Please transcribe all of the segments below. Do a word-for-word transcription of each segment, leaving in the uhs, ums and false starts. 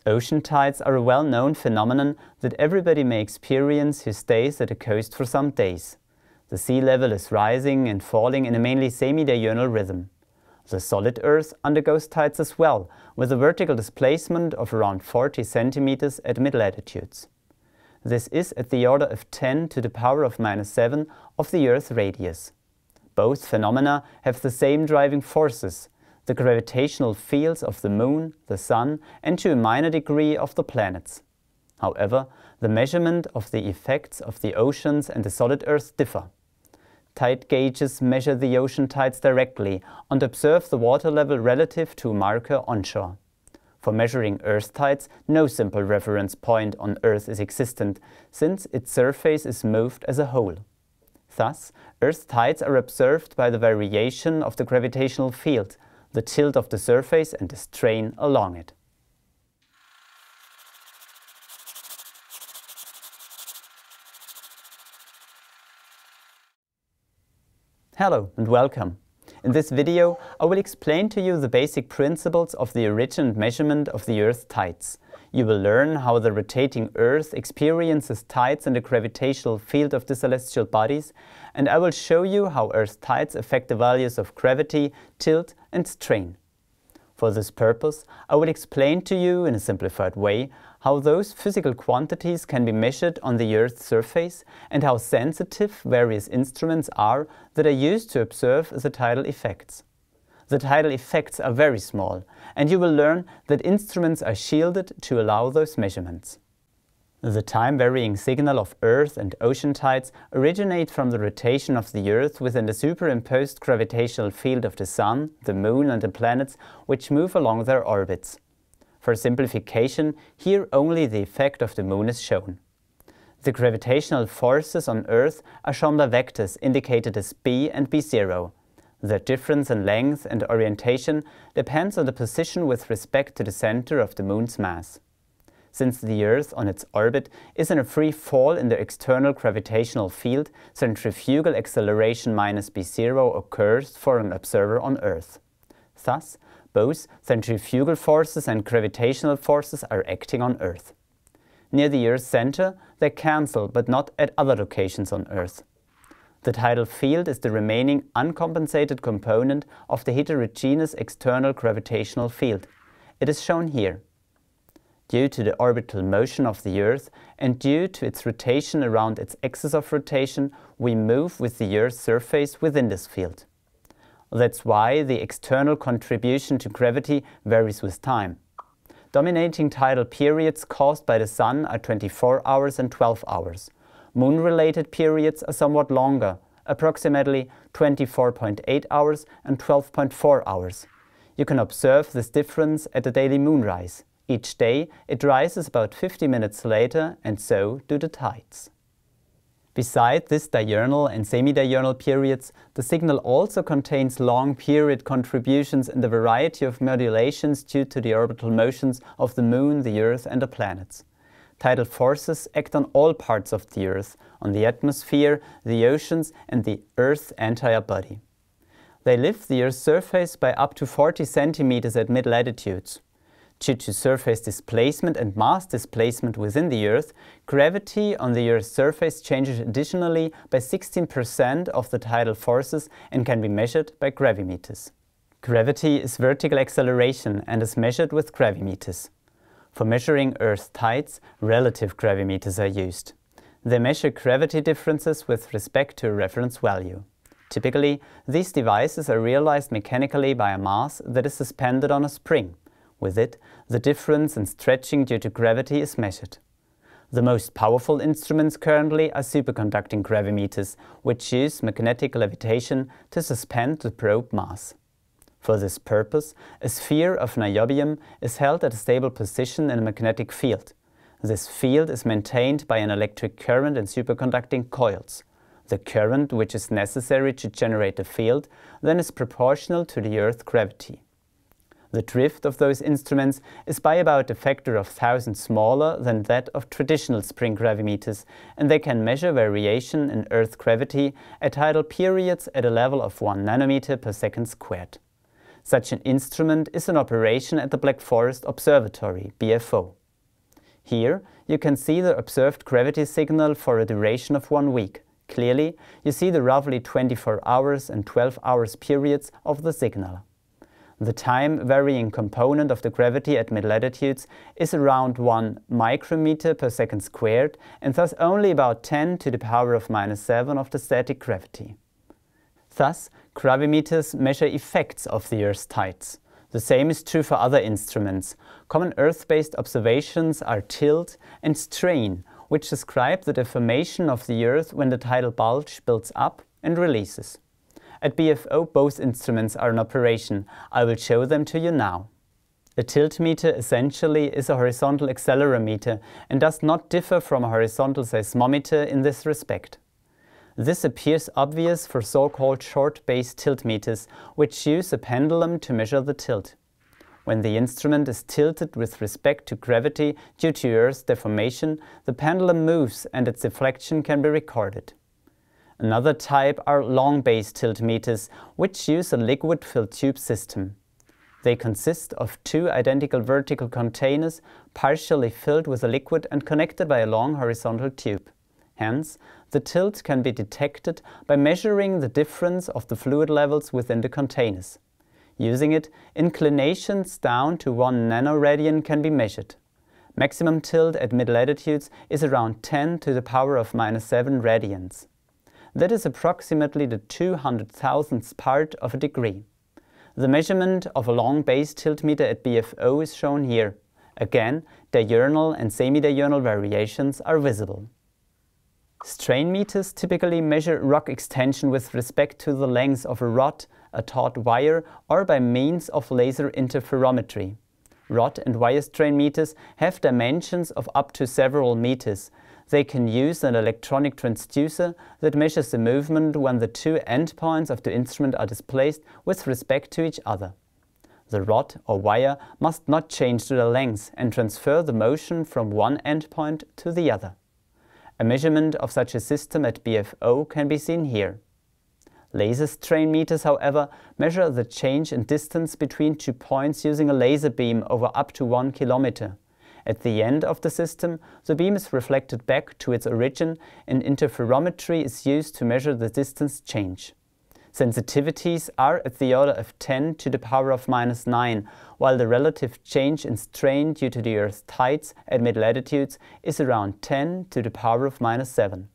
Ocean tides are a well-known phenomenon that everybody may experience who stays at the coast for some days. The sea level is rising and falling in a mainly semi-diurnal rhythm. The solid Earth undergoes tides as well, with a vertical displacement of around forty centimeters at mid-latitudes. This is at the order of ten to the power of minus seven of the Earth radius. Both phenomena have the same driving forces, the gravitational fields of the Moon, the Sun, and to a minor degree of the planets. However, the measurement of the effects of the oceans and the solid Earth differ. Tide gauges measure the ocean tides directly and observe the water level relative to a marker onshore. For measuring Earth tides, no simple reference point on Earth is existent, since its surface is moved as a whole. Thus, Earth tides are observed by the variation of the gravitational field, the tilt of the surface and the strain along it. Hello and welcome. In this video, I will explain to you the basic principles of the origin and measurement of the Earth tides. You will learn how the rotating Earth experiences tides in the gravitational field of the celestial bodies, and I will show you how Earth tides affect the values of gravity, tilt and strain. For this purpose, I will explain to you in a simplified way how those physical quantities can be measured on the Earth's surface and how sensitive various instruments are that are used to observe the tidal effects. The tidal effects are very small, and you will learn that instruments are shielded to allow those measurements. The time-varying signal of Earth and ocean tides originate from the rotation of the Earth within the superimposed gravitational field of the Sun, the Moon and the planets, which move along their orbits. For simplification, here only the effect of the Moon is shown. The gravitational forces on Earth are shown by vectors indicated as b and b zero. Their difference in length and orientation depends on the position with respect to the center of the Moon's mass. Since the Earth on its orbit is in a free fall in the external gravitational field, centrifugal acceleration minus b zero occurs for an observer on Earth. Thus, both centrifugal forces and gravitational forces are acting on Earth. Near the Earth's center, they cancel, but not at other locations on Earth. The tidal field is the remaining uncompensated component of the heterogeneous external gravitational field. It is shown here. Due to the orbital motion of the Earth and due to its rotation around its axis of rotation, we move with the Earth's surface within this field. That's why the external contribution to gravity varies with time. Dominating tidal periods caused by the Sun are twenty-four hours and twelve hours. Moon-related periods are somewhat longer, approximately twenty-four point eight hours and twelve point four hours. You can observe this difference at the daily moonrise. Each day it rises about fifty minutes later, and so do the tides. Besides this diurnal and semi-diurnal periods, the signal also contains long period contributions in the variety of modulations due to the orbital motions of the Moon, the Earth and the planets. Tidal forces act on all parts of the Earth, on the atmosphere, the oceans and the Earth's entire body. They lift the Earth's surface by up to forty centimeters at mid-latitudes. Due to surface displacement and mass displacement within the Earth, gravity on the Earth's surface changes additionally by sixteen percent of the tidal forces and can be measured by gravimeters. Gravity is vertical acceleration and is measured with gravimeters. For measuring Earth tides, relative gravimeters are used. They measure gravity differences with respect to a reference value. Typically, these devices are realized mechanically by a mass that is suspended on a spring. With it, the difference in stretching due to gravity is measured. The most powerful instruments currently are superconducting gravimeters, which use magnetic levitation to suspend the probe mass. For this purpose, a sphere of niobium is held at a stable position in a magnetic field. This field is maintained by an electric current in superconducting coils. The current which is necessary to generate the field then is proportional to the Earth's gravity. The drift of those instruments is by about a factor of thousand smaller than that of traditional spring gravimeters, and they can measure variation in Earth gravity at tidal periods at a level of one nanometer per second squared. Such an instrument is in operation at the Black Forest Observatory, B F O. Here, you can see the observed gravity signal for a duration of one week. Clearly, you see the roughly twenty-four hours and twelve hours periods of the signal. The time-varying component of the gravity at mid-latitudes is around one micrometer per second squared, and thus only about ten to the power of minus seven of the static gravity. Thus, gravimeters measure effects of the Earth's tides. The same is true for other instruments. Common Earth-based observations are tilt and strain, which describe the deformation of the Earth when the tidal bulge builds up and releases. At B F O, both instruments are in operation. I will show them to you now. A tiltmeter essentially is a horizontal accelerometer and does not differ from a horizontal seismometer in this respect. This appears obvious for so-called short-base tiltmeters, which use a pendulum to measure the tilt. When the instrument is tilted with respect to gravity due to Earth's deformation, the pendulum moves and its deflection can be recorded. Another type are long-base tiltmeters, which use a liquid-filled tube system. They consist of two identical vertical containers partially filled with a liquid and connected by a long horizontal tube. Hence, the tilt can be detected by measuring the difference of the fluid levels within the containers. Using it, inclinations down to one nanoradian can be measured. Maximum tilt at mid-latitudes is around ten to the power of minus seven radians. That is approximately the two hundred thousandth part of a degree. The measurement of a long-base tiltmeter at B F O is shown here. Again, diurnal and semi-diurnal variations are visible. Strainmeters typically measure rock extension with respect to the length of a rod, a taut wire, or by means of laser interferometry. Rod and wire strainmeters have dimensions of up to several meters. They can use an electronic transducer that measures the movement when the two endpoints of the instrument are displaced with respect to each other. The rod or wire must not change to the length and transfer the motion from one endpoint to the other. A measurement of such a system at B F O can be seen here. Laser strainmeters, however, measure the change in distance between two points using a laser beam over up to one kilometer. At the end of the system, the beam is reflected back to its origin and interferometry is used to measure the distance change. Sensitivities are at the order of ten to the power of minus nine, while the relative change in strain due to the Earth's tides at mid-latitudes is around ten to the power of minus seven.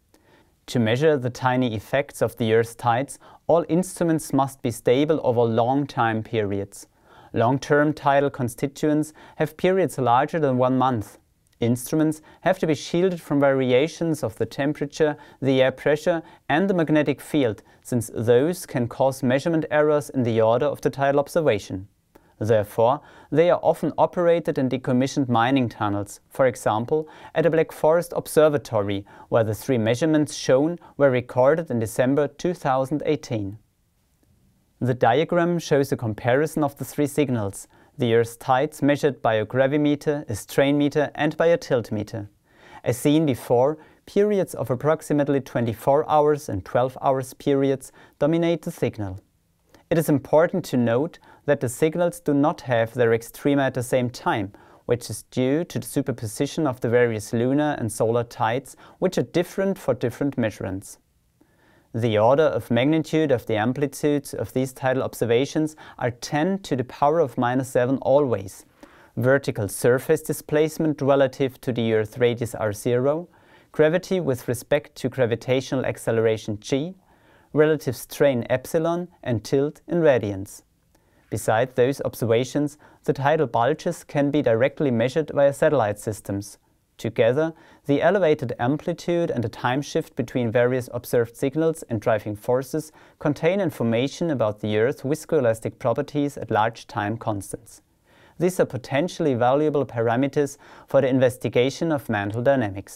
To measure the tiny effects of the Earth's tides, all instruments must be stable over long time periods. Long-term tidal constituents have periods larger than one month. Instruments have to be shielded from variations of the temperature, the air pressure and the magnetic field, since those can cause measurement errors in the order of the tidal observation. Therefore, they are often operated in decommissioned mining tunnels, for example, at a Black Forest observatory, where the three measurements shown were recorded in December two thousand eighteen. The diagram shows a comparison of the three signals, the Earth's tides measured by a gravimeter, a strainmeter and by a tiltmeter. As seen before, periods of approximately twenty-four hours and twelve hours periods dominate the signal. It is important to note that the signals do not have their extrema at the same time, which is due to the superposition of the various lunar and solar tides, which are different for different measurements. The order of magnitude of the amplitudes of these tidal observations are ten to the power of minus seven always. Vertical surface displacement relative to the Earth radius are zero, gravity with respect to gravitational acceleration g, relative strain epsilon and tilt in radians. Besides those observations, the tidal bulges can be directly measured via satellite systems. Together, the elevated amplitude and the time shift between various observed signals and driving forces contain information about the Earth's viscoelastic properties at large time constants. These are potentially valuable parameters for the investigation of mantle dynamics.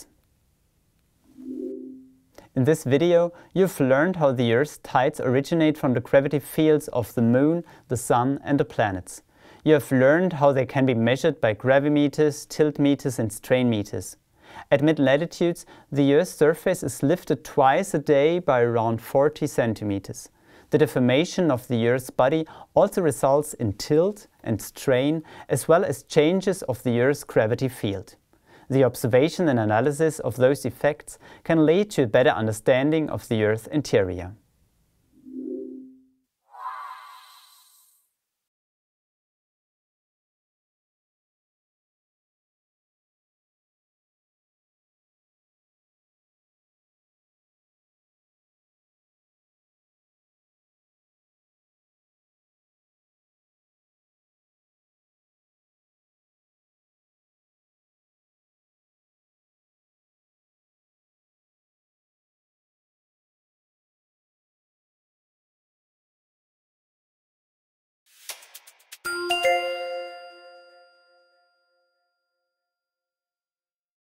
In this video, you've learned how the Earth's tides originate from the gravity fields of the Moon, the Sun and the planets. You have learned how they can be measured by gravimeters, tiltmeters and strainmeters. At mid-latitudes, the Earth's surface is lifted twice a day by around forty centimeters. The deformation of the Earth's body also results in tilt and strain, as well as changes of the Earth's gravity field. The observation and analysis of those effects can lead to a better understanding of the Earth's interior.